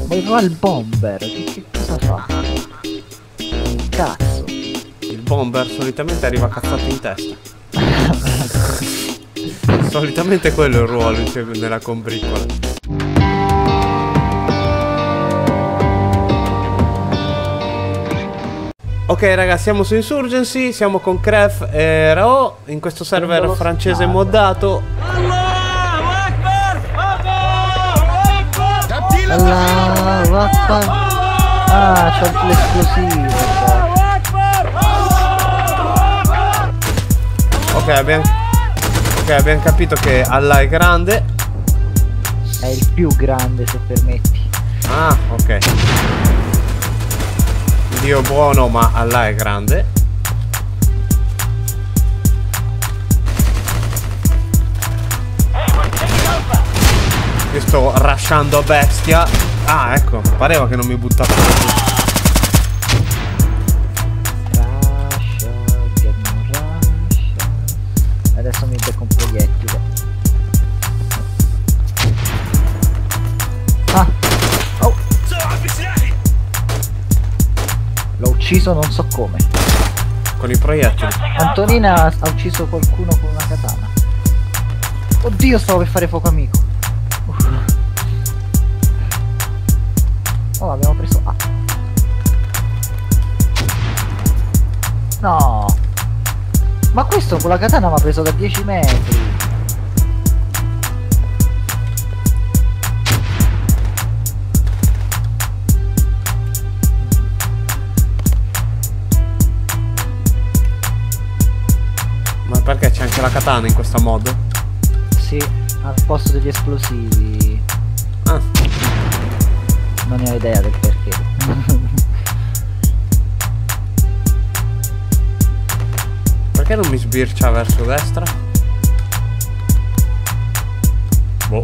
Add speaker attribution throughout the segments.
Speaker 1: Vuoi provare il bomber? Che cosa fa? Cazzo.
Speaker 2: Il bomber solitamente arriva cazzato in testa. Solitamente quello è il ruolo nella combriccola. Ok ragazzi, siamo su Insurgency, siamo con Kref e Rao in questo server francese moddato.
Speaker 1: Allahu Akbar. Ah, c'ho l'esplosivo.
Speaker 2: Ok, abbiamo capito che Allah è grande.
Speaker 1: È il più grande, se permetti.
Speaker 2: Ah, ok. Dio buono, ma Allah è grande. Io sto rushando a bestia. Ah, ecco, pareva che non mi buttava giù.
Speaker 1: Adesso mi becco un proiettile. Ah! Oh! L'ho ucciso non so come.
Speaker 2: Con i proiettili.
Speaker 1: Antonina ha ucciso qualcuno con una katana. Oddio, stavo per fare fuoco amico. Oh, abbiamo preso A. No! Ma questo con la katana mi ha preso da 10 metri.
Speaker 2: Ma perché c'è anche la katana in questa mod?
Speaker 1: Sì, al posto degli esplosivi.
Speaker 2: Ah.
Speaker 1: Non ne ho idea del perché.
Speaker 2: Perché non mi sbircia verso destra? Boh.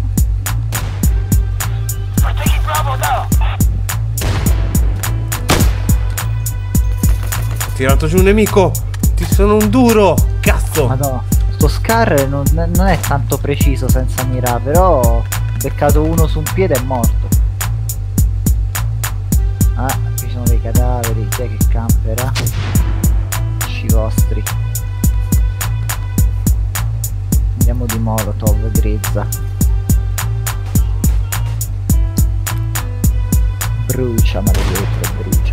Speaker 2: Ho tirato giù un nemico. Ti sono un duro. Cazzo.
Speaker 1: Madonna, sto Scar non è tanto preciso senza mira, però ho beccato uno su un piede e è morto. Ah, qui sono dei cadaveri. Chi è che campera? I vostri. Andiamo di Molotov, Grizza. Brucia, maledetto, brucia.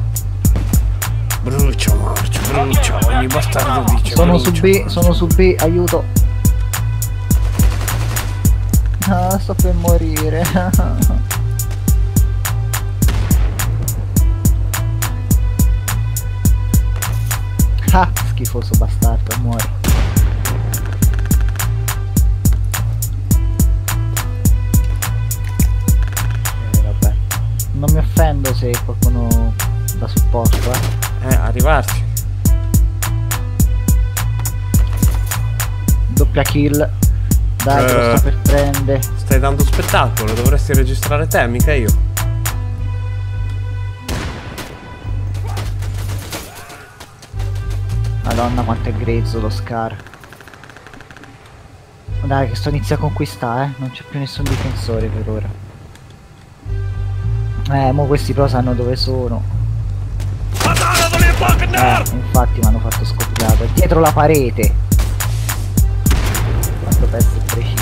Speaker 2: Brucia, marcio, brucia. Ogni bastardo dice
Speaker 1: Sono
Speaker 2: brucia,
Speaker 1: su B, sono su B, aiuto. Ah, sto per morire. Ah, schifoso bastardo, muori. Vabbè. Non mi offendo se qualcuno da supporto,
Speaker 2: arrivarci.
Speaker 1: Doppia kill. Dai, te lo sto per prendere.
Speaker 2: Stai dando spettacolo, dovresti registrare te, mica io.
Speaker 1: Madonna quanto è grezzo lo Scar. Dai che sto inizia a conquistare, non c'è più nessun difensore per ora. Mo questi però sanno dove sono. Infatti mi hanno fatto scoppiato. È dietro la parete. Quanto pezzi precisi.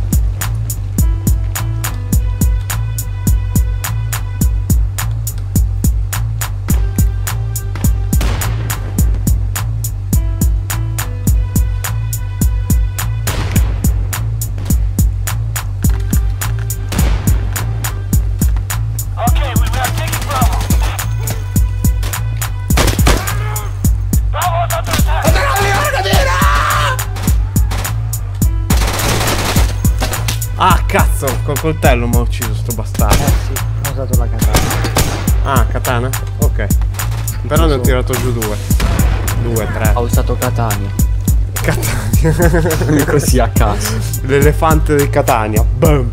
Speaker 2: Ah cazzo, col coltello mi ha ucciso sto bastardo.
Speaker 1: Sì, ho usato la katana.
Speaker 2: Ah, katana? Ok. Però ne ho tirato giù due. 2, 3.
Speaker 3: Ho usato Catania.
Speaker 2: Catania.
Speaker 3: Così a caso.
Speaker 2: L'elefante di Catania. Boom.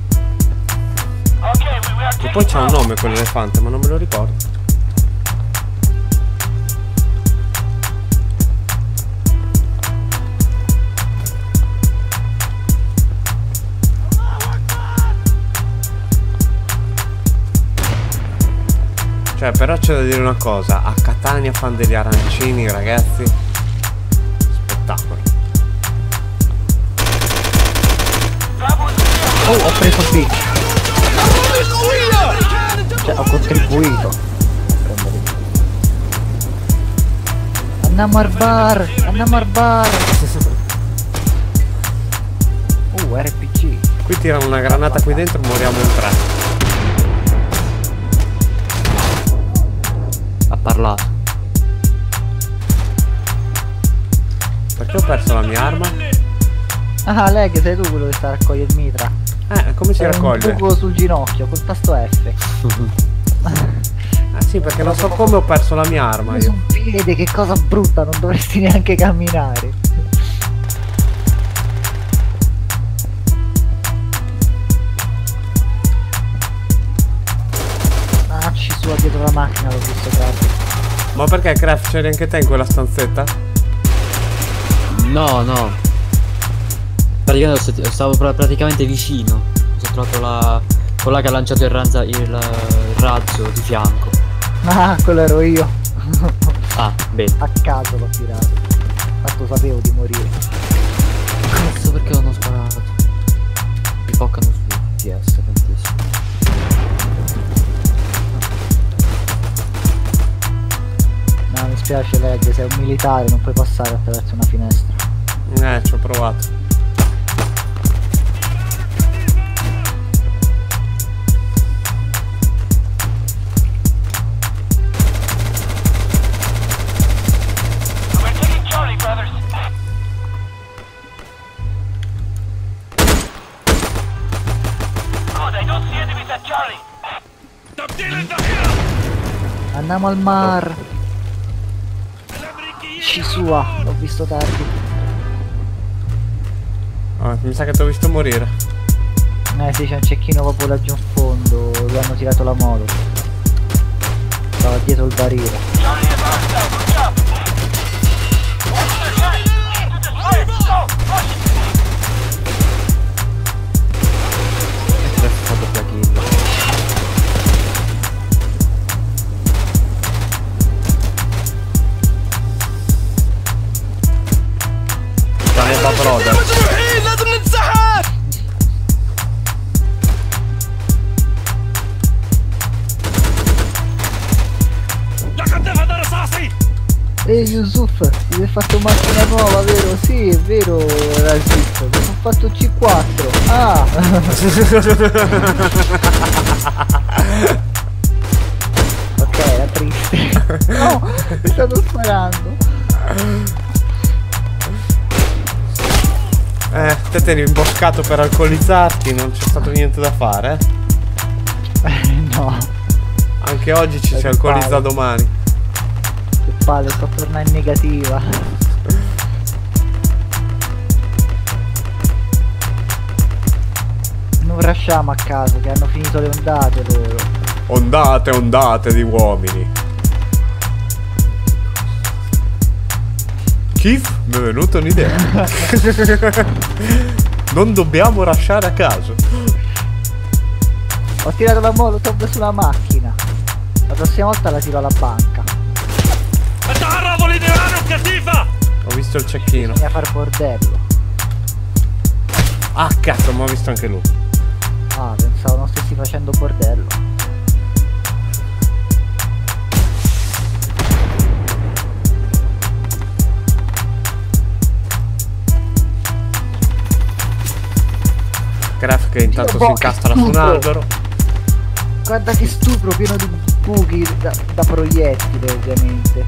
Speaker 2: E poi c'ha un nome quell'elefante, ma non me lo ricordo. Cioè, però c'è da dire una cosa, a Catania fanno degli arancini, ragazzi. Spettacolo.
Speaker 1: Oh, ho preso B. Cioè, ho contribuito. Andiamo al bar! Andiamo al bar! RPG.
Speaker 2: Qui tirano una granata qui dentro, moriamo in 3.
Speaker 3: Ha parlato.
Speaker 2: Perché ho perso la mia arma?
Speaker 1: Ah, lei che sei tu quello che sta a raccogliere il mitra.
Speaker 2: Come si
Speaker 1: È
Speaker 2: raccoglie?
Speaker 1: un buco sul ginocchio, col tasto F.
Speaker 2: Sì, perché non so come ho perso la mia arma io.
Speaker 1: Un piede, che cosa brutta, non dovresti neanche camminare. Ci sua dietro la macchina, l'ho visto, guarda.
Speaker 2: Ma perché Craft c'eri anche te in quella stanzetta?
Speaker 3: No, no. Praticamente stavo praticamente vicino. Ho trovato quella che ha lanciato il razzo di fianco.
Speaker 1: Ah, quello ero io.
Speaker 3: Ah, bene.
Speaker 1: A caso l'ho tirato. Tanto sapevo di morire.
Speaker 3: Cazzo, perché non ho sparato? Mi toccano su PS tantissimo.
Speaker 1: No, mi spiace Leg, sei un militare, non puoi passare attraverso una finestra.
Speaker 2: Ci ho provato.
Speaker 1: Andiamo al mar. Ci sua, l'ho visto tardi.
Speaker 2: Mi sa che ti ho visto morire.
Speaker 1: Sì, c'è un cecchino proprio laggiù in fondo. Gli hanno tirato la moto. Stava dietro il barile. Ehi Yusuf, ti hai fatto macchina nuova, vero? Sì, è vero, Razif, mi sono fatto C4. Ah! Ok, era triste. No, mi stanno sparando.
Speaker 2: Te eri imboscato per alcolizzarti, non c'è stato niente da fare,
Speaker 1: No.
Speaker 2: Anche oggi ci si alcolizza domani.
Speaker 1: Che palle, sto tornando in negativa. Non rasciamo a caso, che hanno finito le ondate loro.
Speaker 2: Ondate di uomini. Kif, mi è venuta un'idea. Non dobbiamo lasciare a caso.
Speaker 1: Ho tirato la molotov sulla macchina. La prossima volta la tiro alla banca.
Speaker 2: Ho visto il cecchino.
Speaker 1: Bisogna far bordello.
Speaker 2: Ah cazzo, ma ho visto anche lui.
Speaker 1: Ah, pensavo non stessi facendo bordello.
Speaker 2: Graf che intanto si incastra su un albero.
Speaker 1: Guarda che stupro, pieno di buchi da proiettile, ovviamente.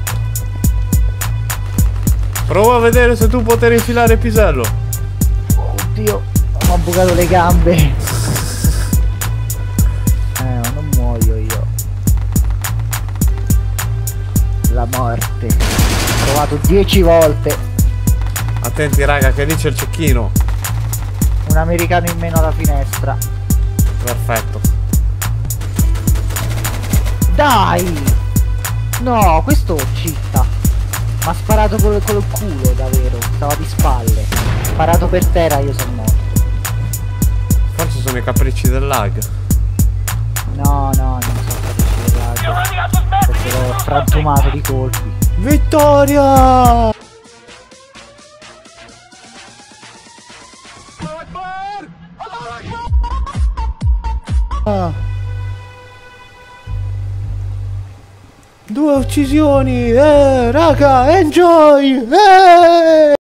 Speaker 2: Prova a vedere se tu poter infilare pisello.
Speaker 1: Oddio, mi ha bucato le gambe. Ma non muoio io. La morte. Ho provato 10 volte.
Speaker 2: Attenti raga, che lì c'è il cecchino.
Speaker 1: Un americano in meno alla finestra.
Speaker 2: Perfetto.
Speaker 1: Dai! No, questo citta. Mi ha sparato col culo, davvero. Stava di spalle. Sparato per terra, io sono morto.
Speaker 2: Forse sono i capricci del lag.
Speaker 1: No, non sono capricci del lag. frantumato di colpi.
Speaker 2: Vittoria! Due uccisioni, raga, enjoy!